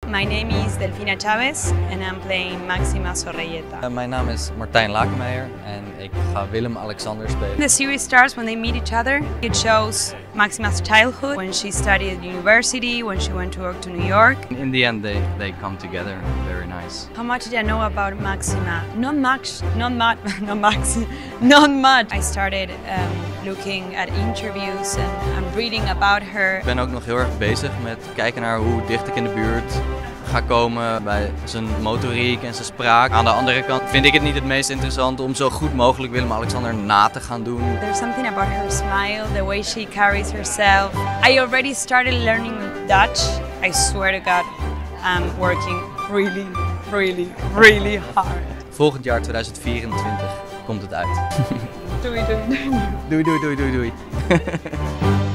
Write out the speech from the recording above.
My name is Delfina Chavez and I'm playing Maxima Zorreguieta. Mijn naam is Martijn Lakenmeijer en ik ga Willem-Alexander spelen. The series starts when they meet each other. It shows Maxima's childhood, when she studied at university, when she went to work to New York. In the end they come together, very nice. How much did I know about Maxima? Not much. I started looking at interviews and reading about her. Ik ben ook nog heel erg bezig met kijken naar hoe dicht ik in de buurt ga komen bij zijn motoriek en zijn spraak. Aan de andere kant vind ik het niet het meest interessant om zo goed mogelijk Willem-Alexander na te gaan doen. There's something about her smile, the way she carries herself. I already started learning Dutch. I swear to God, I'm working really hard. Volgend jaar 2024 komt het uit. Doei. Doei.